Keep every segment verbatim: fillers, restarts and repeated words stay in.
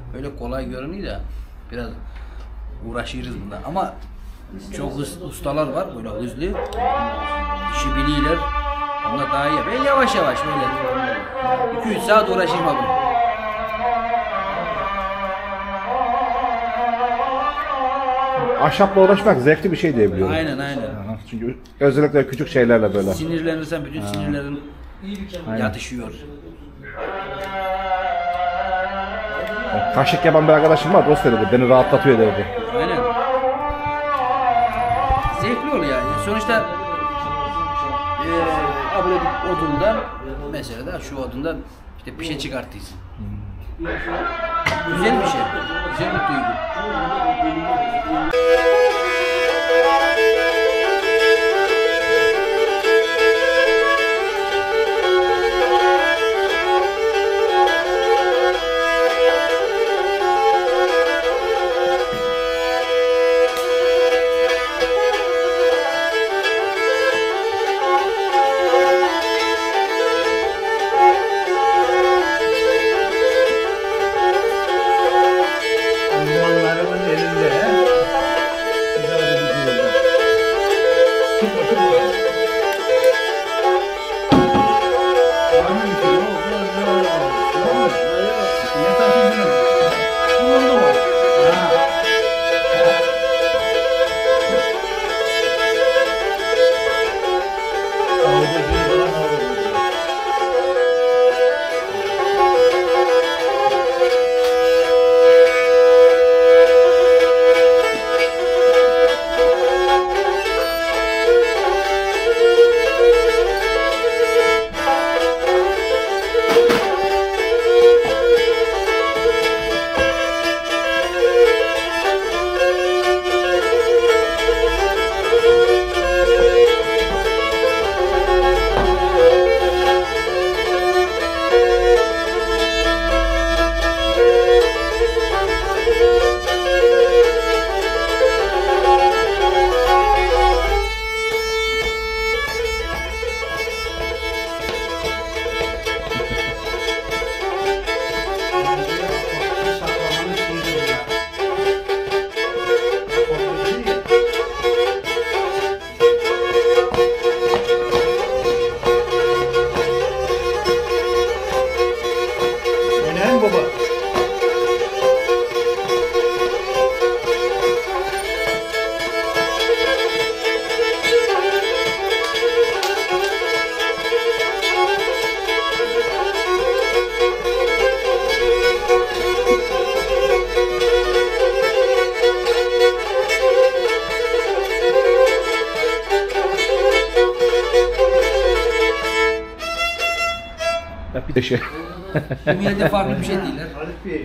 öyle kolay görünüyor da biraz uğraşırız bunda ama çok ustalar var böyle hızlı işi biliyorlar. Onlar daha iyi. Ben yavaş yavaş böyle iki üç saat uğraşayım abi. Ahşapla uğraşmak zevkli bir şey diye biliyorum. Aynen aynen. Aha, çünkü özellikle küçük şeylerle böyle. Sinirlenirsen bütün ha. sinirlerin aynen. yatışıyor. Kaşık yapan bir arkadaşım var, dost dedi. Beni rahatlatıyor dedi. Aynen. Zevkli oluyor yani. Sonuçta eee abone odundan mesela da şu odundan işte bir şey çıkartıyorsun. Hmm. Güzel bir şey. Güzel bir duygu. Bir de şey. Dünyada farklı bir şey değiller. Halit Bey,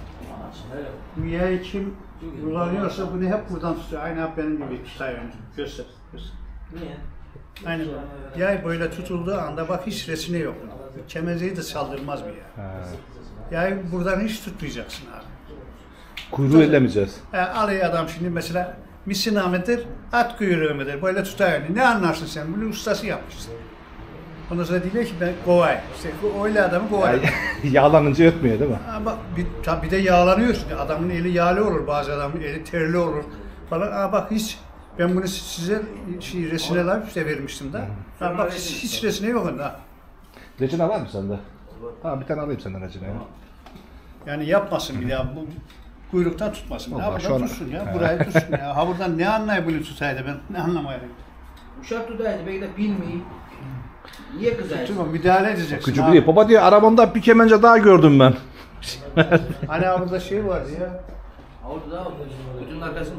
dünyayı kim kullanıyorsa bunu hep buradan tutuyor. Aynı benim gibi tutuyor. Göster, göster. Niye? Aynen. Yay böyle tutulduğu anda bak hiç resine yok. Kemerzeyi de saldırmaz bir ya. Yay buradan hiç tutmayacaksın abi. Kuyruğu ellemeyeceğiz. E, alay adam şimdi mesela misinamedir, at kuyruğu mudur? Böyle tutar. Ne anlarsın sen? Bunu ustası yapmışsın. Ondan sonra diyor ki ben kovay. İşte öyle adamı kovay. Yağlanınca ötmüyor değil mi? Ama bir, tabi bir de yağlanıyor şimdi. Adamın eli yağlı olur, bazı adamın eli terli olur falan. Aa bak hiç, ben bunu size şey, resine alıp işte vermiştim de. Ha, bak hiç, hiç resine yok onda. Recine var mı sende? Ha bir tane alayım senden Recine. Yani yapmasın bir daha, bu kuyruktan tutmasın. Allah, Ha buradan an... tutsun ya, burayı tutsun ya. Ha buradan ne anlayıp bunu tutaydı ben, ne anlamayayım. Uşak tutaydı, belki de bilmeyeyim. Niye kızaydı? Tutma, müdahale edeceksin. Küçük değil. Baba diyor, arabanda bir kemence daha gördüm ben. Hani burada şey vardı ya. Orada da kutunun arkasında.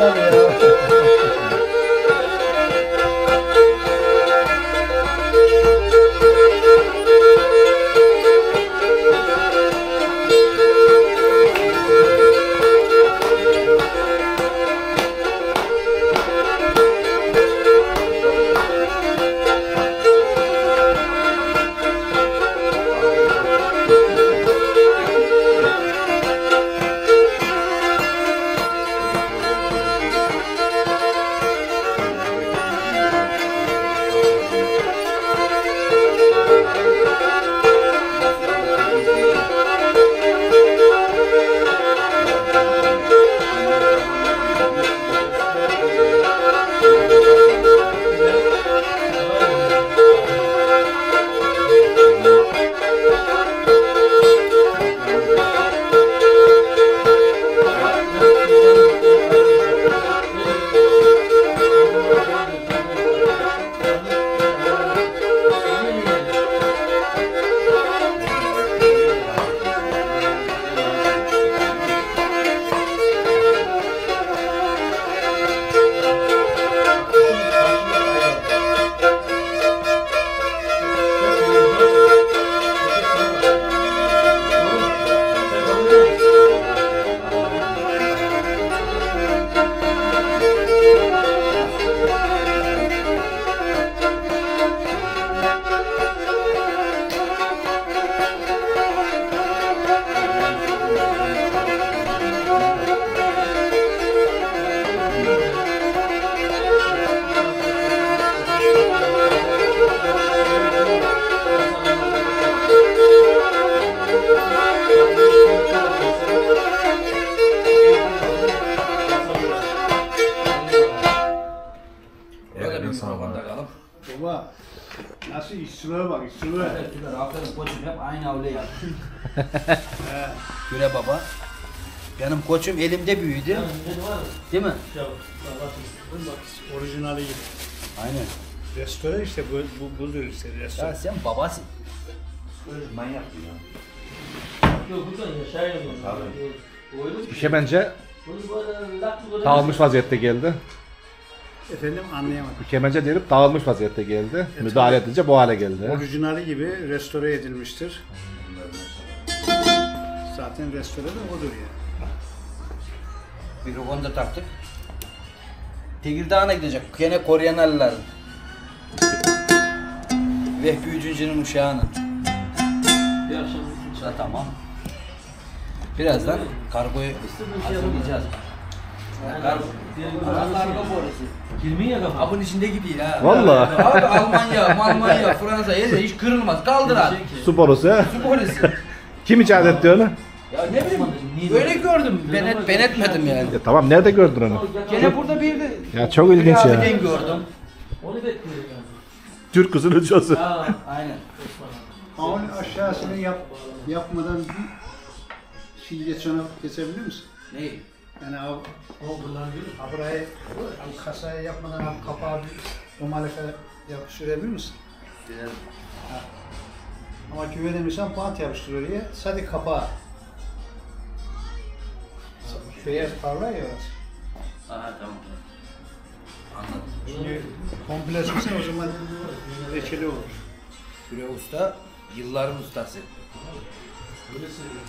tabii ya. Baba nasıl işçiliğe bak işçiliğe. Aferin koçum hep aynı avlu yap. Güre baba. Benim koçum elimde büyüdü. Değil mi? Orijinali gibi. Aynen. Restoran işte bu, bu budur işte restoran. Ya sen babasın. Manyak ya. Kemence dağılmış vaziyette geldi. Efendim anlayamadım. Kemence diyelim dağılmış vaziyette geldi. Müdahale edince bu hale geldi. Orijinali gibi restore edilmiştir. Zaten restore de odur ya. Mikrofonu da taktık. Tekirdağ'a gidecek. Gene Koryanarlıların. Vehbi Üçüncü'nün uşağının. Bir akşam Da tamam. Birazdan kargoyu hazırlayacağız. Ya kargo. Kargo borusu. Kirmin ya kafa. Abın içinde gidiyor ha. Vallahi. Abi Almanya, Almanya, Fransa yerde hiç kırılmaz. Kaldır abi. Su borusu ha. Su borusu. Kim icat etti onu? Ya ne bileyim, böyle gördüm. Ben, et, ben etmedim yani. Ya tamam, nerede gördün onu? Gene burada bir de Ya çok ilginç ya. abiden gördüm. Onu bekliyorum yani. Türk kızının çocuğu. Ha. Aynen. Onun aşağısını yap, yapmadan bir şey geçene geçebilir misin? Neyi? Yani av, O buradan görüyor. ha burayı al kasaya yapmadan al kapağı bir omalaka yapıştırabilir misin? Güzel. Ama güvenemiyorsan bant yapıştır oraya. Sadece kapağı. Beyaz parlar ya orası. Aha tamam. Anladım. Şimdi komple çıksa o zaman reçeli olur. Süre Usta yılların ustası. Öyle söylüyorum.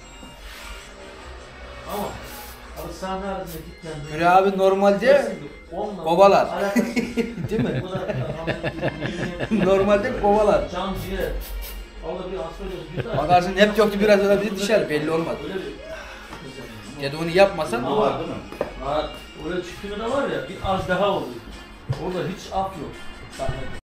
Ama abi sahne arasında gitmen. Süre abi normalde kovalar. Değil mi? Normalde kovalar. Can ciğer. Allah bir asfalt güzel. Bakarsın hep yoktu biraz da bir dışarı belli olmaz. Öyle bir. Ya da onu yapmasan Ne var değil mi? Var. Oraya çıktığında var ya bir az daha oluyor. Orada hiç af yok. Sahnede.